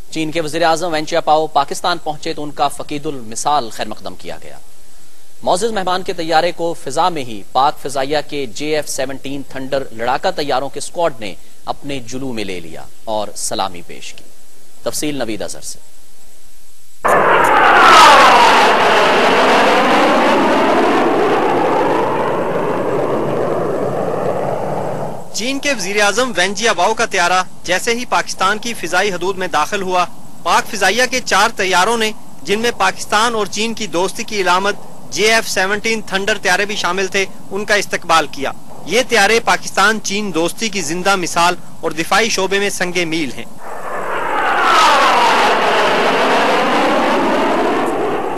चीन के वजीर आजम वेन जियाओ पाकिस्तान पहुंचे तो उनका फकीदुल मिसाल खैर मकदम किया गया। मौजूद मेहमान के तैयारे को फिजा में ही पाक फिजाइया के JF-17 थंडर लड़ाका तैयारों के स्क्वाड ने अपने जुलू में ले लिया और सलामी पेश की। तफसील नवीद अजहर से। चीन के वजीर आजम वेन जियाओ का त्यारा जैसे ही पाकिस्तान की फिजाई हदूद में दाखिल हुआ, पाक फिजाइया के 4 तैयारों ने, जिनमें पाकिस्तान और चीन की दोस्ती की इलामत JF-17 थंडर त्यारे भी शामिल थे, उनका इस्तकबाल किया। ये त्यारे पाकिस्तान चीन दोस्ती की जिंदा मिसाल और दिफाई शोबे में संगे मील हैं।